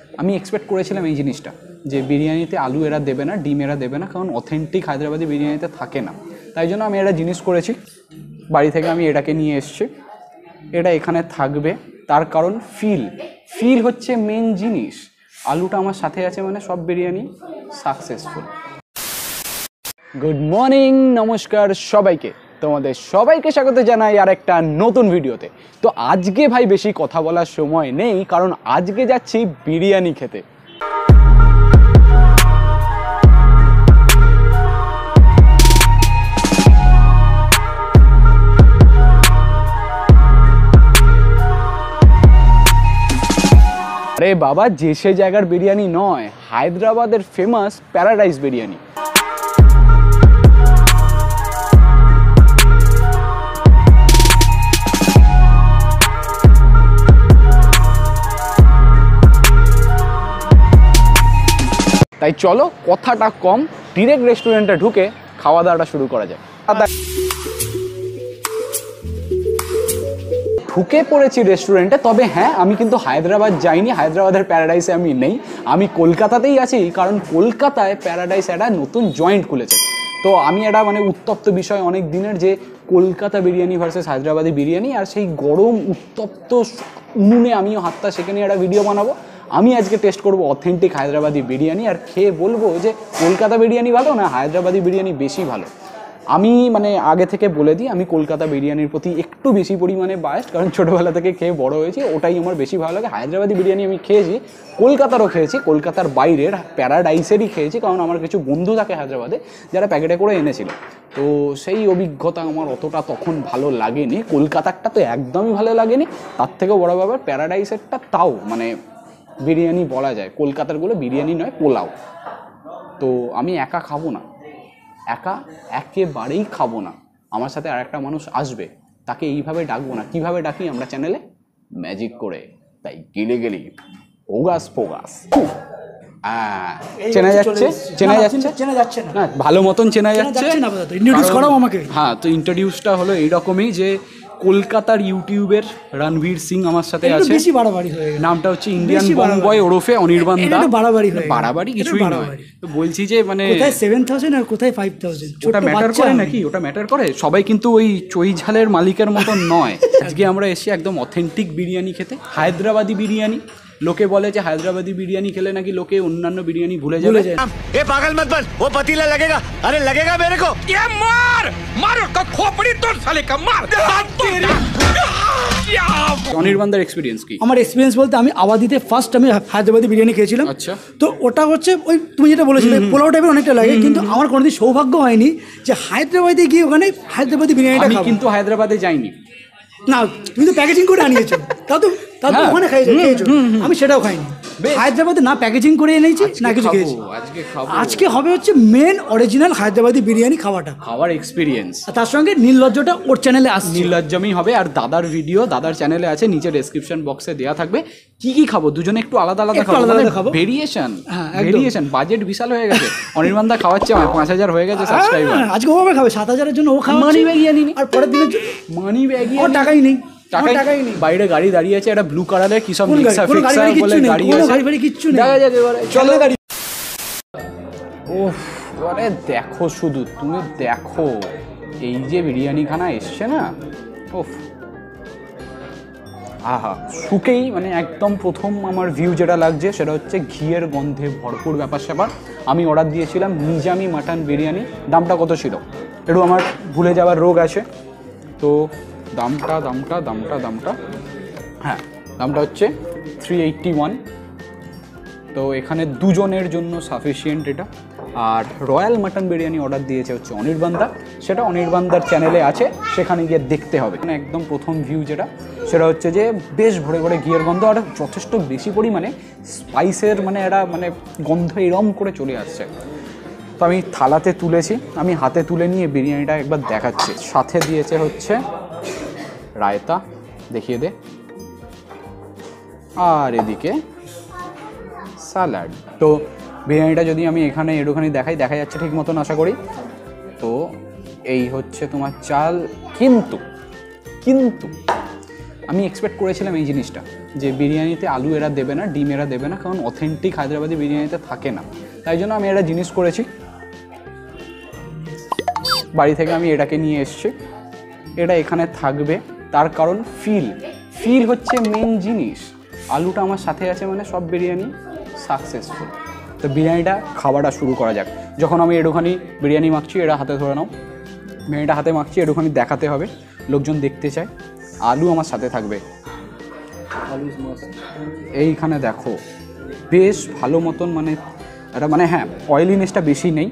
আমি এক্সপেক্ট করেছিলাম এই জিনিসটা যে বিরিয়ানিতে আলু এরা দেবে না, ডিম এরা দেবে না, কারণ অথেন্টিক হায়দ্রাবাদি বিরিয়ানিতে থাকে না। তাই জন্য আমি একটা জিনিস করেছি, বাড়ি থেকে আমি এটাকে নিয়ে এসেছি। এটা এখানে থাকবে, তার কারণ ফিল হচ্ছে মেন জিনিস। আলুটা আমার সাথে আছে মানে সব বিরিয়ানি সাকসেসফুল। গুড মর্নিং, নমস্কার সবাইকে, তোমাদের সবাইকে স্বাগত জানাই আর একটা নতুন ভিডিওতে। তো আজকে ভাই বেশি কথা বলার সময় নেই, কারণ আজকে যাচ্ছি বিরিয়ানি খেতে। আরে বাবা, যে সে জায়গার বিরিয়ানি নয়, হায়দ্রাবাদের ফেমাস প্যারাডাইস বিরিয়ানি। তাই চলো কথাটা কম, ডিরেক্ট রেস্টুরেন্টে ঢুকে খাওয়া দাওয়াটা শুরু করা যায়। ঢুকে পড়েছি রেস্টুরেন্টে। তবে হ্যাঁ, আমি কিন্তু হায়দ্রাবাদ যাইনি, হায়দ্রাবাদের প্যারাডাইসে আমি নেই, আমি কলকাতাতেই আছি। কারণ কলকাতায় প্যারাডাইস একটা নতুন জয়েন্ট খুলেছে। তো আমি এটা মানে উত্তপ্ত বিষয় অনেক দিনের, যে কলকাতা বিরিয়ানি ভার্সেস হায়দ্রাবাদি বিরিয়ানি। আর সেই গরম উত্তপ্ত উনুনে আমিও হাতটা সেখানে নিয়ে একটা ভিডিও বানাবো। আমি আজকে টেস্ট করব অথেন্টিক হায়দ্রাবাদি বিরিয়ানি, আর খেয়ে বলবো যে কলকাতা বিরিয়ানি ভালো না হায়দ্রাবাদি বিরিয়ানি বেশি ভালো। আমি মানে আগে থেকে বলে দিই, আমি কলকাতা বিরিয়ানির প্রতি একটু বেশি পরিমাণে বায়াসড, কারণ ছোটোবেলা থেকে খেয়ে বড় হয়েছি, ওটাই আমার বেশি ভালো লাগে। হায়দ্রাবাদি বিরিয়ানি আমি খেয়েছি, কলকাতারও খেয়েছি, কলকাতার বাইরের প্যারাডাইসেরই খেয়েছি, কারণ আমার কিছু বন্ধু থাকে হায়দ্রাবাদে যারা প্যাকেটে করে এনেছিল। তো সেই অভিজ্ঞতা আমার অতটা তখন ভালো লাগেনি। কলকাতারটা তো একদমই ভালো লাগেনি, তার থেকেও বড় ব্যাপার প্যারাডাইসেরটা তাও মানে বিরিয়ানি বলা যায়। কলকাতারগুলো বিরিয়ানি নয়, পোলাও। তো আমি একা খাবো না, একেবারেই খাবো না। আমার সাথে আর একটা মানুষ আসবে, তাকে এইভাবে ডাকবো না। কিভাবে ডাকি আমরা চ্যানেলে? ম্যাজিক করে। তাই গেলি ওগাস ফোগাস। চেনা যাচ্ছে না, ভালো মতন চেনা যাচ্ছে। হ্যাঁ, তো ইন্ট্রোডিউসটা হলো এইরকমই যে কলকাতার ইউটিউবের রণবীর সিং আমার সাথে আছে। নামটা হচ্ছে ইন্ডিয়ান বয় ওরফে অনির্বাণ দা। বাড়াবাড়ি কিছুই নয়। তো বলছি যে মানে 7,000 আর কোথায় 5,000, ওটা ম্যাটার করে নাকি? ওটা ম্যাটার করে? সবাই কিন্তু ওই চই ঝালের মালিকের মতন নয়। আজকে আমরা এসে একদম অথেন্টিক বিরিয়ানি খেতে, হায়দ্রাবাদি বিরিয়ানি। লোকে বলে যে হায়দ্রাবাদি বিরিয়ানি খেলে নাকি লোকে অন্যান্য বিরিয়ানি ভুলে যায়। এ পাগল মত বন, ও পাতিলা লাগেগা। আরে লাগেগা মেরে কো। এ মার কা খোপড়ি তোর সালে কা মার। অনির্বাণদার এক্সপিরিয়েন্স কি? আমার এক্সপিরিয়েন্স বলতে, আমি আবাদিতে ফার্স্ট আমি হায়দ্রাবাদি বিরিয়ানি খেয়েছিলাম। আচ্ছা। তো ওটা হচ্ছে ওই তুমি যেটা বলেছিলে পোলাও টাইপের অনেকটা লাগে, কিন্তু আমার কোনোদিন সৌভাগ্য হয়নি যে হায়দ্রাবাদে গিয়ে ওখানে হায়দ্রাবাদি বিরিয়ানিটা খাবো। কিন্তু হায়দ্রাবাদে যাইনি না, তুমি তো প্যাকেজিং করে আনিয়েছো, তাও তো ওখানে খেয়েছো, আমি সেটাও খাইনি। হায়দ্রাবাদে না প্যাকেজিং করে এনেছি না কিছু খেয়েছি। আজকে হবে হচ্ছে মেন অরিজিনাল হায়দ্রাবাদি বিরিয়ানি খাওয়ার এক্সপিরিয়েন্স। তার সঙ্গে নির্লজ্জটা ওর চ্যানেলে আসছে, নির্লজ্জমই হবে। আর দাদার ভিডিও দাদার চ্যানেলে আছে, নিচে ডেসক্রিপশন বক্সে দেওয়া থাকবে। কি খাবো দুজনে একটু আলাদা খাবো। ভেরিয়েশন বাজেট বিশাল হয়ে গেছে। অনির্বাণ দা খাওয়াচ্ছে, আমার 5,000 হয়ে গেছে সাবস্ক্রাইবার। আজকে ও খাবে 7,000-এর জন্য ও খাওয়া মানি ব্যাগই আনিনি, আর পরের দিনের মানি ব্যাগই টাকাই নেই। বাইরে গাড়ি দাঁড়িয়ে আছে, একটা ব্লু কালারের কি সব রিক্সা ফিক্সা বলে গাড়ি আছে, কিচ্ছু নেই। দেখা যাক এবারে চলো গাড়ি। ওফ, আরে দেখো শুধু, তুমি দেখো এই যে বিরিয়ানি খানা এসছে না, ওফ আহা, শুকেই মানে একদম প্রথম আমার ভিউ যেটা লাগছে সেটা হচ্ছে ঘিয়ের গন্ধে ভরপুর ব্যাপার স্যাপার। আমি অর্ডার দিয়েছিলাম নিজামি মাটন বিরিয়ানি। দামটা কত ছিল একটু আমার ভুলে যাওয়ার রোগ আছে, তো দামটা হ্যাঁ, দামটা হচ্ছে 381। তো এখানে দুজনের জন্য সাফিসিয়েন্ট এটা। আর রয়্যাল মাটন বিরিয়ানি অর্ডার দিয়েছে হচ্ছে অনির্বাণদা, সেটা অনির্বাণদার চ্যানেলে আছে, সেখানে গিয়ে দেখতে হবে। মানে একদম প্রথম ভিউ যেটা, সেটা হচ্ছে যে বেশ ভরে ভরে ঘিয়ের গন্ধ, আর যথেষ্ট বেশি পরিমাণে স্পাইসের মানে একটা মানে গন্ধ এরম করে চলে আসছে। তো আমি থালাতে তুলেছি, আমি হাতে তুলে নিয়ে বিরিয়ানিটা একবার দেখাচ্ছি। সাথে দিয়েছে হচ্ছে রায়তা, দেখিয়ে দে, আর এদিকে স্যালাড। তো বিরিয়ানিটা যদি আমি এখানে একটুখানি দেখা যাচ্ছে ঠিক মতন আশা করি। তো এই হচ্ছে তোমার চাল, কিন্তু আমি এক্সপেক্ট করেছিলাম এই জিনিসটা যে বিরিয়ানিতে আলু এরা দেবে না, ডিম এরা দেবে না, কারণ অথেন্টিক হায়দ্রাবাদি বিরিয়ানিতে থাকে না। তাই জন্য আমি একটা জিনিস করেছি, বাড়ি থেকে আমি এটাকে নিয়ে এসেছি। এটা এখানে থাকবে, তার কারণ ফিল হচ্ছে মেন জিনিস। আলুটা আমার সাথে আছে মানে সব বিরিয়ানি সাকসেসফুল। তো বিরিয়ানিটা খাওয়াটা শুরু করা যাক। যখন আমি একটুখানি বিরিয়ানি মাখছি, এটা হাতে ধরে নাও, বিরিয়ানিটা হাতে মাখছি, একটুখানি দেখাতে হবে, লোকজন দেখতে চায়। আলু আমার সাথে থাকবে, এইখানে দেখো বেশ ভালো মতন, মানে এটা মানে হ্যাঁ অয়েলিনেসটা বেশি নেই।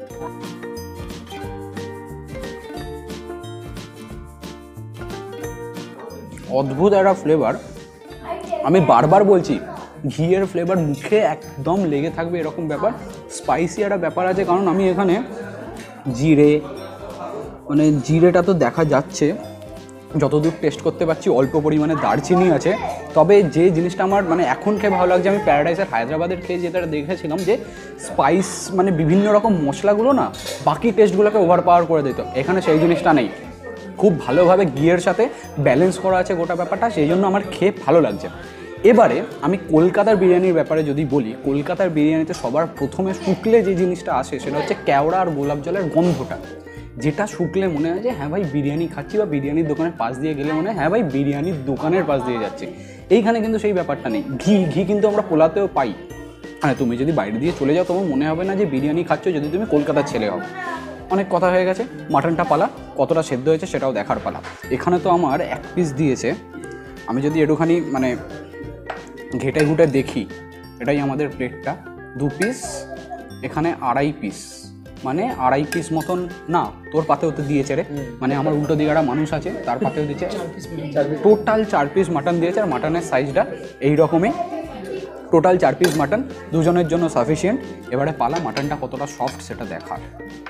অদ্ভুত একটা ফ্লেভার, আমি বারবার বলছি ঘিয়ের ফ্লেভার মুখে একদম লেগে থাকবে এরকম ব্যাপার। স্পাইসি একটা ব্যাপার আছে, কারণ আমি এখানে জিরে, মানে জিরেটা তো দেখা যাচ্ছে, যতদূর টেস্ট করতে পারছি অল্প পরিমাণে দারচিনি আছে। তবে যে জিনিসটা আমার মানে এখন খেয়ে ভালো লাগছে, আমি প্যারাডাইস আর হায়দ্রাবাদের খেয়ে যেটা দেখেছিলাম যে স্পাইস মানে বিভিন্ন রকম মশলাগুলো না বাকি টেস্টগুলোকে ওভার পাওয়ার করে দিত, এখানে সেই জিনিসটা নেই। খুব ভালোভাবে ঘিয়ের সাথে ব্যালেন্স করা আছে গোটা ব্যাপারটা, সেই জন্য আমার খেয়ে ভালো লাগছে। এবারে আমি কলকাতার বিরিয়ানির ব্যাপারে যদি বলি, কলকাতার বিরিয়ানিতে সবার প্রথমে শুকলে যে জিনিসটা আসে সেটা হচ্ছে কেওড়া আর গোলাপ জলের গন্ধটা, যেটা শুকলে মনে হয় যে হ্যাঁ ভাই বিরিয়ানি খাচ্ছি, বা বিরিয়ানির দোকানের পাশ দিয়ে গেলে মনে হয় হ্যাঁ ভাই বিরিয়ানির দোকানের পাশ দিয়ে যাচ্ছে। এইখানে কিন্তু সেই ব্যাপারটা নেই। ঘি কিন্তু আমরা পোলাতেও পাই, হ্যাঁ তুমি যদি বাইরে দিয়ে চলে যাও তোমার মনে হবে না যে বিরিয়ানি খাচ্ছ যদি তুমি কলকাতার ছেলে হও। অনেক কথা হয়ে গেছে, মাটনটা পালা, কতটা সেদ্ধ হয়েছে সেটাও দেখার পালা। এখানে তো আমার 1 পিস দিয়েছে, আমি যদি একটুখানি মানে ঘেটে ঘুটে দেখি, এটাই আমাদের প্লেটটা, 2 পিস, এখানে 2.5 পিস, মানে 2.5 পিস মতন না, তোর পাতেও তো দিয়েছে রে, মানে আমার উল্টো দিকে একটা মানুষ আছে তার পাতেও দিয়েছে, টোটাল 4 পিস মাটন দিয়েছে। আর মাটনের সাইজটা এই রকমই, টোটাল 4 পিস মাটন, দুজনের জন্য সাফিসিয়েন্ট। এবারে পালা মাটনটা কতটা সফট সেটা দেখার।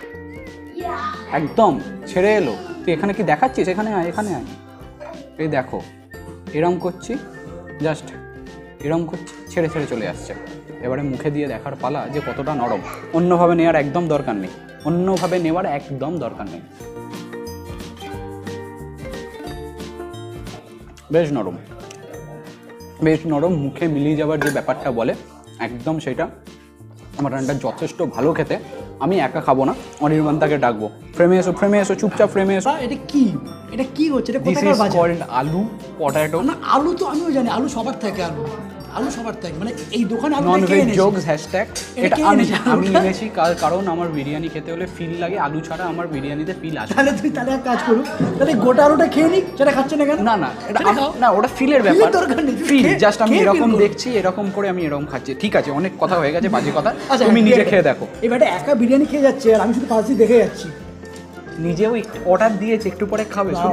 একদম ছেড়ে এলো, তুই এখানে কি দেখাচ্ছিস, এখানে আয়, এখানে আয়, এই দেখো এরম করছি, জাস্ট এরম করছি, ছেড়ে ছেড়ে চলে আসছে। এবারে মুখে দিয়ে দেখার পালা যে কতটা নরম। অন্যভাবে নেওয়ার একদম দরকার নেই, অন্যভাবে নেওয়ার একদম দরকার নেই, বেশ নরম, বেশ নরম, মুখে মিলিয়ে যাওয়ার যে ব্যাপারটা বলে একদম সেটা। মাটনটা যথেষ্ট ভালো খেতে। আমি একা খাবো না, অনির্বাণদাকে ডাকবো, ফ্রেমে এসো, চুপচাপ ফ্রেমে এসো। এটা কি হচ্ছে, এটা দিস কোথাকার ইজ বাজার? কল্ড আলু পটাটো। না আলু তো আমিও জানি, আলু সবার থাকে, আলু সবার থাকে, মানে এই দোকানে আলু নন ভেজ জোকস হ্যাশট্যাগ। এটা কে আমি এনেছে আমি আলুটা? এনেছি কারণ আমার বিরিয়ানি খেতে হলে ফিল লাগে, আলু ছাড়া আমার বিরিয়ানিতে ফিল আসে তাহলে এক কাজ করুন, তাহলে গোটা আলুটা খেয়ে নিক, সেটা খাচ্ছে না কেন? না না, এটা সেটা খাও। না, ওটা ফিলের ব্যাপার, ফিলের দরকার নেই, ফিল খেয়ে- জাস্ট আমি খেয়ে feel এরকম করো। দেখছি, এরকম করে আমি এরকম খাচ্ছি। ঠিক আছে, অনেক কথা হয়ে গেছে, বাজে কথা, আচ্ছা, তুমি নিজে খেয়ে দেখো। এবারে একা বিরিয়ানি খেয়ে যাচ্ছে আর আমি শুধু পাশ দিয়ে দেখে যাচ্ছি। নিজেও অর্ডার দিয়েছে, একটু পরে খাবে, শুধু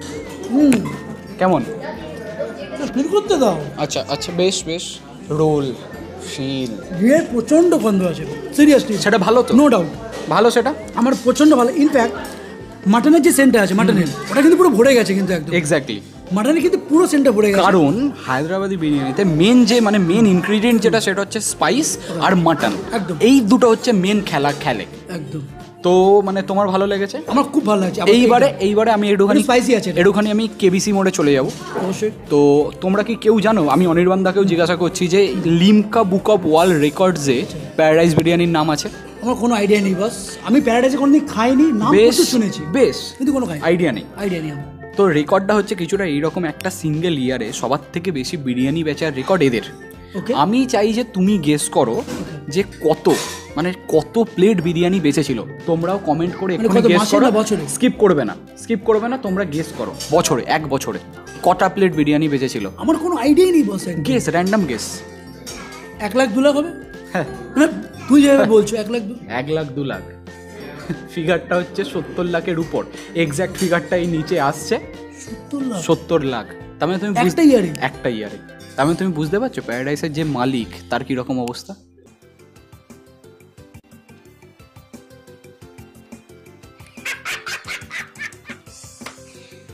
কেমন? ফিল করতে দাও। আচ্ছা আচ্ছা, বেশ বেশ, রোল ফিল ঘিয়ের প্রচণ্ড গন্ধ আছে, সিরিয়াসলি। সেটা ভালো তো, নো ডাউট ভালো, সেটা আমার প্রচণ্ড ভালো। ইনফ্যাক্ট মাটনের যে সেন্টটা আছে, মাটনের ওটা কিন্তু পুরো ভরে গেছে, কিন্তু একদম এক্স্যাক্টলি। মাটনের কিন্তু পুরো সেন্টটা ভরে গেছে। কারণ হায়দ্রাবাদি বিরিয়ানিতে মেন যে মানে মেন ইনগ্রিডিয়েন্ট যেটা সেটা হচ্ছে স্পাইস আর মাটন, একদম। এই দুটো হচ্ছে মেন খেলে। একদম, তো মানে তোমার ভালো লেগেছে? আমার খুব ভালো লাগছে। এইবারে আমি একটুখানি স্পাইসি আছে এটা। একটুখানি আমি কেবিসি মোড়ে চলে যাব। অবশ্যই। তো তোমরা কি কেউ জানো, আমি অনির্বাণদাকেও জিজ্ঞাসা করছি যে লিমকা বুক অফ ওয়ার্ল্ড রেকর্ডসে প্যারাডাইস বিরিয়ানির নাম আছে? আমার কোনো আইডিয়া নেই, বাস আমি প্যারাডাইসে কোনোদিন খাইনি, নাম বেশ প্রচুর শুনেছি, বেশ, কিন্তু কোনো আইডিয়া নেই। আইডিয়া নেই আমার। তো রেকর্ডটা হচ্ছে কিছুটা এইরকম, একটা সিঙ্গেল ইয়ারে সবার থেকে বেশি বিরিয়ানি বেচার রেকর্ড এদের। ওকে, আমি চাই যে তুমি গেস করো যে কত প্লেট বিরিয়ানি বেচেছিল। তোমরাও কমেন্ট করে মানে এক্ষুনি কত গেস মাসে করো, না বছরে? স্কিপ করবে না, তোমরা গেস করো বছরে, 1 বছরে কটা প্লেট বিরিয়ানি বেচেছিল। আমার কোনো আইডিয়াই নেই boss. Guess, random guess. 1 lakh 2 lakh হবে? হ্যাঁ, মানে তুই যেভাবে বলছো 1 লাখ 2। 1 লাখ 2 লাখ, ফিগারটা হচ্ছে 70 লাখের উপর। এক্স্যাক্ট ফিগারটা এই নিচে আসছে, 70 লাখ। 70 লাখ। তার মানে তুমি একটা ইয়ারে? একটা ইয়ারে। তার মানে তুমি বুঝতে পারছো প্যারাডাইসের যে মালিক তার কিরকম অবস্থা।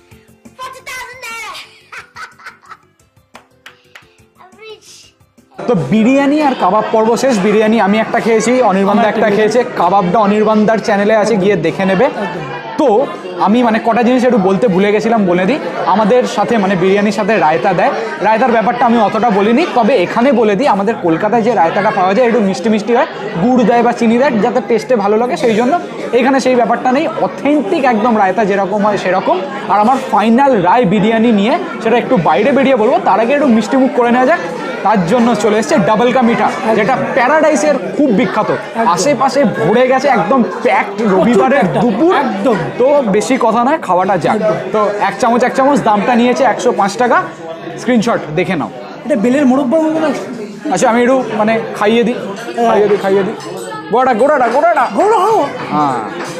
$40,000. I'm rich. তো বিরিয়ানি আর কাবাব পর্ব শেষ। বিরিয়ানি আমি একটা খেয়েছি, অনির্বাণদা একটা খেয়েছে, কাবাবটা অনির্বাণদার চ্যানেলে আছে, গিয়ে দেখে নেবে। তো আমি মানে কটা জিনিস একটু বলতে ভুলে গেছিলাম, বলে দিই। আমাদের সাথে মানে বিরিয়ানির সাথে রায়তা দেয়, রায়তার ব্যাপারটা আমি অতটা বলিনি, তবে এখানে বলে দিই আমাদের কলকাতায় যে রায়তাটা পাওয়া যায় একটু মিষ্টি মিষ্টি হয়, গুড় দেয় বা চিনি দেয় যাতে টেস্টে ভালো লাগে, সেই জন্য এখানে সেই ব্যাপারটা নেই। অথেন্টিক একদম রায়তা যেরকম হয় সেরকম। আর আমার ফাইনাল রায় বিরিয়ানি নিয়ে সেটা একটু বাইরে বেরিয়ে বলবো, তার আগে একটু মিষ্টি মুখ করে নেওয়া যাক। তার জন্য চলে এসছে ডাবল কা মিঠা, যেটা প্যারাডাইসের খুব বিখ্যাত, আশেপাশে ভরে গেছে একদম প্যাকড রবিবারের দুপুর একদম। তো বেশি কথা নয়, খাওয়াটা যাক। তো এক চামচ দামটা নিয়েছে 105 টাকা। স্ক্রিনশট দেখে নাও। এটা বেলের মোরব্বা। আচ্ছা আমি একটু মানে খাইয়ে দিই। গোড়াটা হ্যাঁ,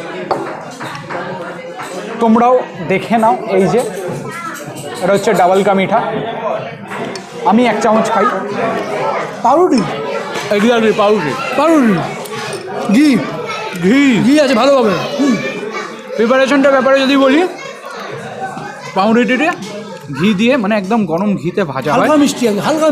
তোমরাও দেখে নাও। এই যে এটা হচ্ছে ডাবল কা মিঠা। আমি 1 চামচ খাই। পাউরুটি, পাউরুটি, ঘি আছে ভালোভাবে। প্রিপারেশনটার ব্যাপারে যদি বলি, পাউরুটিটা ঘি দিয়ে মানে একদম গরম ঘিতে ভাজা হয়, হালকা মিষ্টি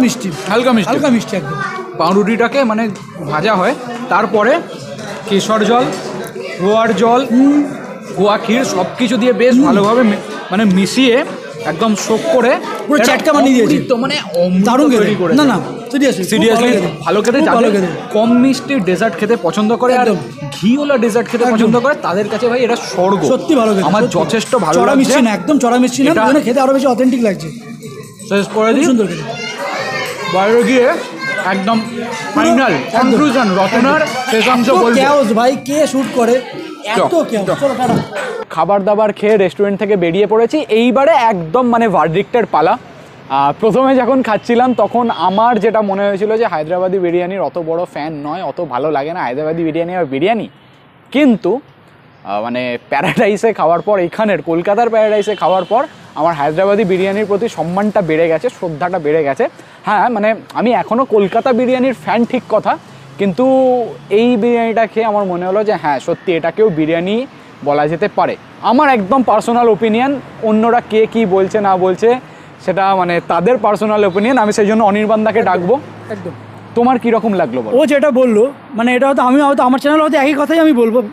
একদম। পাউরুটিটাকে মানে ভাজা হয়, তারপরে কেশর জল, গোয়ার জল, গোয়া ক্ষীর সব কিছু দিয়ে বেশ ভালোভাবে মানে মিশিয়ে একদম শোক করে পুরো চাটকা বানিয়ে দিয়েছে। তো মানে দারুণ তৈরি করে। না সিরিয়াসলি ভালো খেতে। যাদের কম মিষ্টি ডেজার্ট খেতে পছন্দ করে আর ঘিওয়ালা ডেজার্ট খেতে পছন্দ করে, তাদের কাছে ভাই এটা স্বর্গ। সত্যি ভালো খেতে, আমার যথেষ্ট ভালো চড়া লাগছে। মিষ্টি না, একদম চড়া মিষ্টি না, মানে খেতে আরো বেশি অথেন্টিক লাগছে। শেষ করে দিই, সুন্দর খেতে। বাইরে গিয়ে একদম ফাইনাল কনক্লুশন রত্নার শেষাংশ বলবো। কেওস ভাই, কে শুট করে এত কেওস। চলো টাটা। খাবার দাবার খেয়ে রেস্টুরেন্ট থেকে বেরিয়ে পড়েছি। এইবারে একদম মানে ভার্ডিক্টের পালা। প্রথমে যখন খাচ্ছিলাম তখন আমার যেটা মনে হয়েছিল যে হায়দ্রাবাদি বিরিয়ানির অত বড় ফ্যান নয়, অত ভালো লাগে না হায়দ্রাবাদি বিরিয়ানি আর বিরিয়ানি। কিন্তু মানে প্যারাডাইসে খাওয়ার পর, এখানের কলকাতার প্যারাডাইসে খাওয়ার পর আমার হায়দ্রাবাদি বিরিয়ানির প্রতি সম্মানটা বেড়ে গেছে, শ্রদ্ধাটা বেড়ে গেছে। হ্যাঁ মানে আমি এখনও কলকাতা বিরিয়ানির ফ্যান ঠিক কথা, কিন্তু এই বিরিয়ানিটা খেয়ে আমার মনে হলো যে হ্যাঁ সত্যি এটাকেও বিরিয়ানি বলা যেতে পারে। আমার একদম পার্সোনাল ওপিনিয়ন, অন্যরা কে কী বলছে না বলছে সেটা মানে তাদের পার্সোনাল ওপিনিয়ন। আমি সেই জন্য অনির্বাণদাকে ডাকবো। একদম। তোমার কীরকম লাগলো বলো? ও যেটা বললো মানে এটা হয়তো আমি হয়তো আমার চ্যানেল হয়তো একই কথাই আমি বলবো।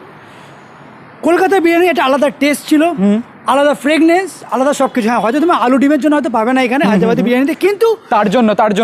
কলকাতার বিরিয়ানি একটা আলাদা টেস্ট ছিল, আলাদা ফ্রেগনেন্স, আলাদা সব কিছু। হ্যাঁ হয়তো তুমি আলু ডিমের জন্য হয়তো পাবে না এখানে হায়দ্রাবাদি বিরিয়ানিতে, কিন্তু তার জন্য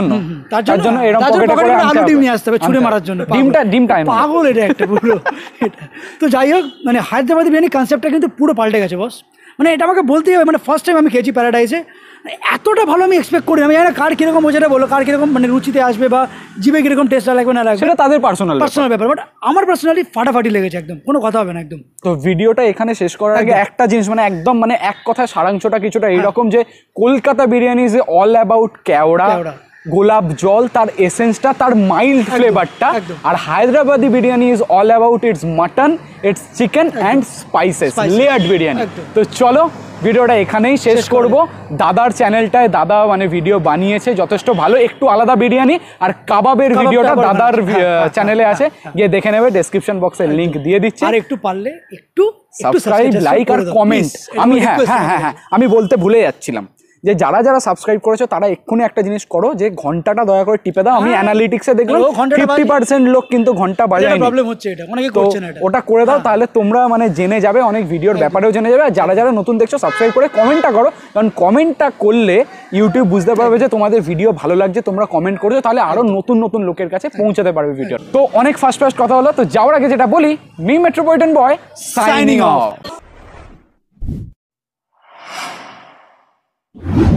এরকম পকেটে করে আলু ডিম নিয়ে আসতে হবে ছুঁড়ে মারার জন্য। ডিমটা পাগল এটা একটা পুরো এটা। তো যাই হোক, মানে হায়দ্রাবাদি বিরিয়ানি কনসেপ্টটা কিন্তু পুরো পাল্টে গেছে বস। মানে এটা আমাকে বলতেই হবে, মানে ফার্স্ট টাইম আমি খেয়েছি প্যারাডাইসে, এতটা ভালো আমি এক্সপেক্ট করি। আমি জানি না কার কীরকম বোঝাটা বলো, কার কীরকম মানে রুচিতে আসবে বা জিভে কীরকম টেস্ট লাগবে না লাগবে, সেটা তাদের পার্সোনাল ব্যাপার। বাট আমার পার্সোনালি ফাটাফাটি লেগেছে, একদম কোনো কথা হবে না একদম। তো ভিডিওটা এখানে শেষ করার আগে একটা জিনিস মানে একদম মানে এক কথায় সারাংশটা কিছুটা এইরকম যে Kolkata biryani is all about কেওড়া, গোলাপ জল, তার এসেন্সটা, তার মাইল্ড ফ্লেভারটা। আর Hyderabadi biryani is all about its mutton, its chicken and spices, layered biryani. তো চলো ভিডিওটা এখানেই শেষ করব। দাদার চ্যানেলটায় দাদা মানে ভিডিও বানিয়েছে যথেষ্ট ভালো, একটু আলাদা বিরিয়ানি আর কাবাবের ভিডিওটা দাদার চ্যানেলে আছে, গিয়ে দেখে নেবে। ডেসক্রিপশন বক্সে লিংক দিয়ে দিচ্ছি। আর একটু পারলে একটু সাবস্ক্রাইব, লাইক আর কমেন্ট। আমি হ্যাঁ আমি বলতে ভুলে যাচ্ছিলাম যে যারা যারা সাবস্ক্রাইব করেছো তারা এক্ষুনি একটা জিনিস করো, যে ঘন্টাটা দয়া করে টিপে দাও। আমি অ্যানালিটিক্সে দেখলাম 50% লোক কিন্তু ঘন্টা বাজায়নি, প্রবলেম হচ্ছে এটা, অনেকে করছে না এটা। ওটা করে দাও, তাহলে তোমরা মানে জেনে যাবে, অনেক ভিডিওর ব্যাপারেও জেনে যাবে। আর যারা যারা নতুন দেখছো সাবস্ক্রাইব করে কমেন্টটা করো, কারণ কমেন্টটা করলে ইউটিউব বুঝতে পারবে যে তোমাদের ভিডিও ভালো লাগছে, তোমরা কমেন্ট করছো, তাহলে আরো নতুন নতুন লোকের কাছে পৌঁছাতে পারবে ভিডিও। তো অনেক ফাস্ট কথা হলো। তো যাওয়ার আগে যেটা বলি, Mr metropolitan boy signing of.